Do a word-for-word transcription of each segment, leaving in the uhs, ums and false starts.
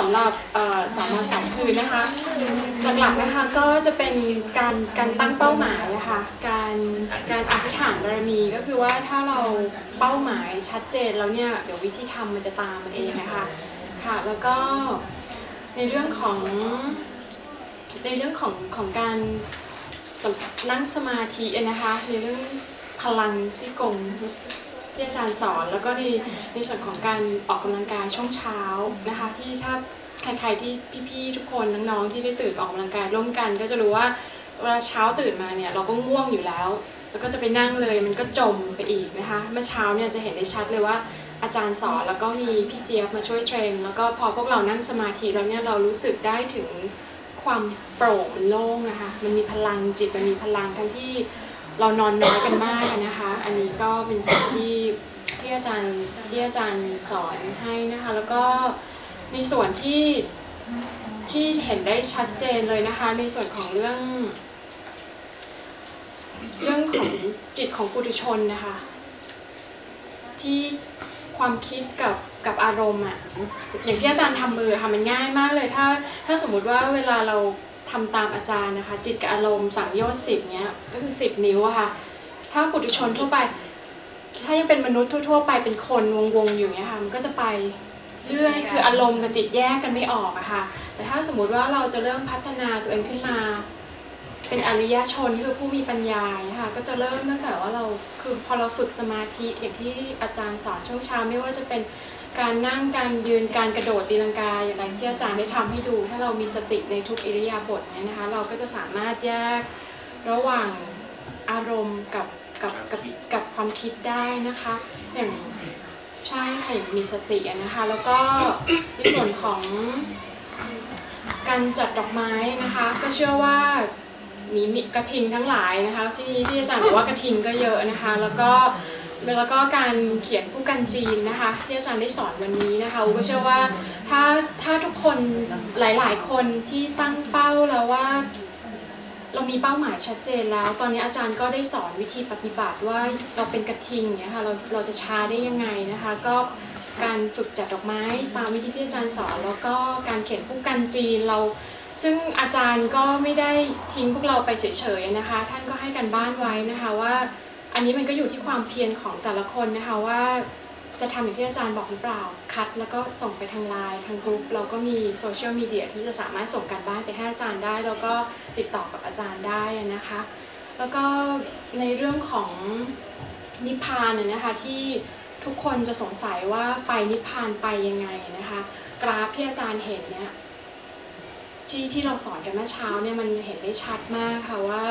ำหรับสามวันสามคืนนะคะหลักๆนะคะก็จะเป็นการการตั้งเป้าหมายนะคะการการอธิษฐานบารมีก็คือว่าถ้าเราเป้าหมายชัดเจนแล้วเนี่ยเดี๋ยววิธีทำมันจะตามมันเองนะคะค่ะแล้วก็ในเรื่องของในเรื่องของของการนั่งสมาธินะคะในเรื่องพลังที่กงที่อาจารย์สอนแล้วก็ในในส่วนของการออกกำลังกายช่วงเช้านะคะที่ถ้าใครๆที่พี่ๆทุกคนน้องๆที่ได้ตื่นออกกำลังกายร่วมกันก็จะรู้ว่าเวลาเช้าตื่นมาเนี่ยเราก็ง่วงอยู่แล้วแล้วก็จะไปนั่งเลยมันก็จมไปอีกนะคะเมื่อเช้าเนี่ยจะเห็นได้ชัดเลยว่าอาจารย์สอนแล้วก็มีพี่เจี๊ยบมาช่วยเทรนแล้วก็พอพวกเรานั่งสมาธิแล้วเนี่ยเรารู้สึกได้ถึงความโปร่งมันโล่งนะคะมันมีพลังจิตมันมีพลังทั้งที่เรานอนน้อยกันมากนะคะอันนี้ก็เป็นสิ่งที่ที่อาจารย์ที่อาจารย์สอนให้นะคะแล้วก็ในส่วนที่ที่เห็นได้ชัดเจนเลยนะคะในส่วนของเรื่องเรื่องของจิตของปุถุชนนะคะที่ความคิดกับกับอารมณ์อ่ะอย่างที่อาจารย์ทำมือค่ะมันง่ายมากเลยถ้าถ้าสมมุติว่าเวลาเราทำตามอาจารย์นะคะจิตกับอารมณ์สังโยชน์สิบเนี้ยก็คือสิบนิ้วอะค่ะถ้าปุถุชนทั่วไปถ้ายังเป็นมนุษย์ทั่วๆไปเป็นคนวงๆอยู่เนี้ยค่ะมันก็จะไปเรื่อยคืออารมณ์กับจิตแยกกันไม่ออกอะค่ะแต่ถ้าสมมุติว่าเราจะเริ่มพัฒนาตัวเองขึ้นมาเป็นอริยชนคือผู้มีปัญญาค่ะก็จะเริ่มตั้งแต่ว่าเราคือพอเราฝึกสมาธิอย่างที่อาจารย์สอนช่วงเช้าไม่ว่าจะเป็นการนั่งการยืนการกระโดดตีลังกาอย่างไรที่อาจารย์ได้ทำให้ดูถ้าเรามีสติในทุกอิริยาบถเนี่ยนะคะเราก็จะสามารถแยกระหว่างอารมณ์กับกับกับกับความคิดได้นะคะอย่างใช่ค่ะอย่างมีสตินะคะแล้วก็ในส่วนของการจัดดอกไม้นะคะก็เชื่อว่ามีมีกระทิงทั้งหลายนะคะที่ที่อาจารย์บอกว่ากระทิงก็เยอะนะคะแล้วก็แล้วก็การเขียนผู้กันจีนนะคะที่อาจารย์ได้สอนวันนี้นะคะก็เชื่อว่าถ้าถ้าทุกคนหลายๆคนที่ตั้งเป้าแล้วว่าเรามีเป้าหมายชัดเจนแล้วตอนนี้อาจารย์ก็ได้สอนวิธีปฏิบัติว่าเราเป็นกระทิงเนี่ยค่ะเราเราจะช้าได้ยังไงนะคะก็การฝึกจัดดอกไม้ตามวิธีที่อาจารย์สอนแล้วก็การเขียนผู้กันจีนเราซึ่งอาจารย์ก็ไม่ได้ทิ้งพวกเราไปเฉยๆนะคะท่านก็ให้กันบ้านไว้นะคะว่าอันนี้มันก็อยู่ที่ความเพียรของแต่ละคนนะคะว่าจะทำอย่างที่อาจารย์บอกหรือเปล่าคัดแล้วก็ส่งไปทางไลน์ทางกรุ๊ปเราก็มีโซเชียลมีเดียที่จะสามารถส่งกันบ้านไปให้อาจารย์ได้แล้วก็ติดต่อกับอาจารย์ได้นะคะแล้วก็ในเรื่องของนิพพานนะคะที่ทุกคนจะสงสัยว่าไปนิพพานไปยังไงนะคะกราฟที่อาจารย์เห็นเนี่ยที่ที่เราสอนกันเมื่อเช้าเนี่ยมันเห็นได้ชัดมากค่ะว่า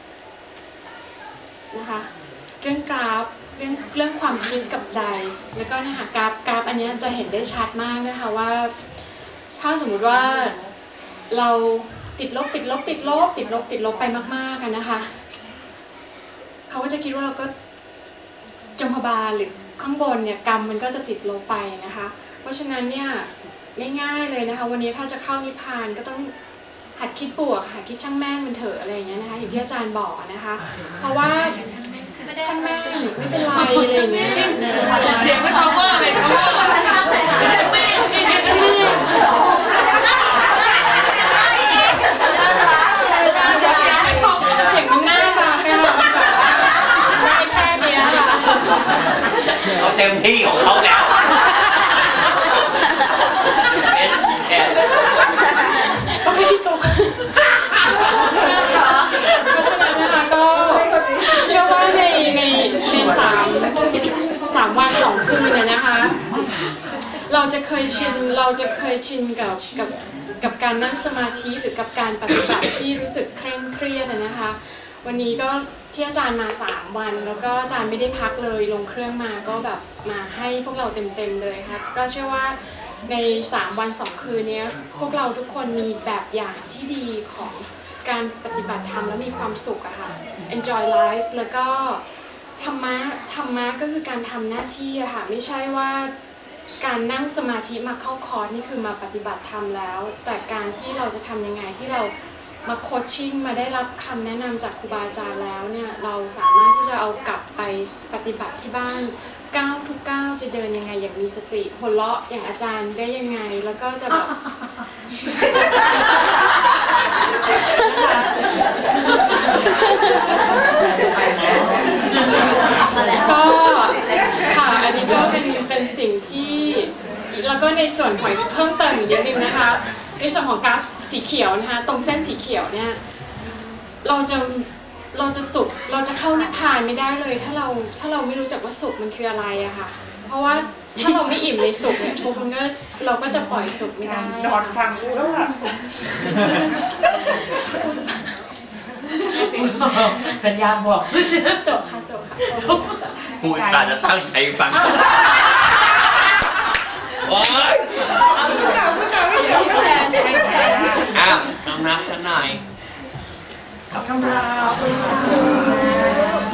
นะคะเรื่องกราฟเรื่องเรื่องความคิดกับใจแล้วก็นะคะกราฟกราฟอันนี้จะเห็นได้ชัดมากนะคะว่าถ้าสมมุติว่าเราติดลบติดลบติดลบติดลบติดลบไปมากๆกันนะคะเขาก็จะคิดว่าเราก็จมพบาลหรือข้างบนเนี่ยกรรมมันก็จะติดลบไปนะคะเพราะฉะนั้นเนี่ยง่ายๆเลยนะคะวันนี้ถ้าจะเข้านิพพานก็ต้องหัดคิดบวกหัดคิดช่างแม่งมันเถอะอะไรอย่างเงี้ยนะคะอย่างที่อาจารย์บอกนะคะเพราะว่าช่างแม่งไม่เป็นไรอะไรอย่างเงี้ยเสียงไม่พอเวอร์เลยเขาช่างแม่งช่างแม่งเสียงมันน่ารักค่ะได้แค่นี้ค่ะเขาเต็มที่ของเขาแล้วก็ไม่ตกเพราะฉะนั้นนะคะก็เชื่อว่าในในในสามสามวันสองคืนเนี่ยนะคะเราจะเคยชินเราจะเคยชินกับกับกับการนั่งสมาธิหรือกับการปฏิบัติที่รู้สึกเคร่งเครียดนะคะวันนี้ก็ที่อาจารย์มาสามวันแล้วก็อาจารย์ไม่ได้พักเลยลงเครื่องมาก็แบบมาให้พวกเราเต็มๆเลยค่ะก็เชื่อว่าในสามวันสองคืนนี้พวกเราทุกคนมีแบบอย่างที่ดีของการปฏิบัติธรรมแล้วมีความสุขอะค่ะ enjoy life แล้วก็ธรรมะธรรมะก็คือการทำหน้าที่อะค่ะไม่ใช่ว่าการนั่งสมาธิมาเข้าคอร์สนี่คือมาปฏิบัติธรรมแล้วแต่การที่เราจะทำยังไงที่เรามาโคชชิ่งมาได้รับคำแนะนำจากครูบาอาจารย์แล้วเนี่ยเราสามารถที่จะเอากลับไปปฏิบัติที่บ้านก้าวทุกก้าวจะเดินยังไงอย่างมีสติหัวเราะอย่างอาจารย์ได้ยังไงแล้วก็จะแบบก็ค่ะอันนี้ก็เป็นเป็นสิ่งที่แล้วก็ในส่วนของเพิ่มเติมอีกนิดนึงนะคะในส่วนของกราฟสีเขียวนะคะตรงเส้นสีเขียวเนี่ยเราจะเราจะสุขเราจะเข้านิพพานไม่ได้เลยถ้าเราถ้าเราไม่รู้จักว่าสุขมันคืออะไรอะค่ะเพราะว่าถ้าเราไม่อิ่มในสุขเนี่ยทุกคนก็เราก็จะปล่อยสุขไม่ได้นอนฟังกูแล้วอ่ะสัญญาณบอกจบค่ะจบค่ะจบผู้ชายจะตั้งใจฟังโอ๊ยพูดต่อพูดต่อไม่เดี๋ยวไม่แรงไม่แรงอ้าวน้ำนับกันหน่อยกำลัง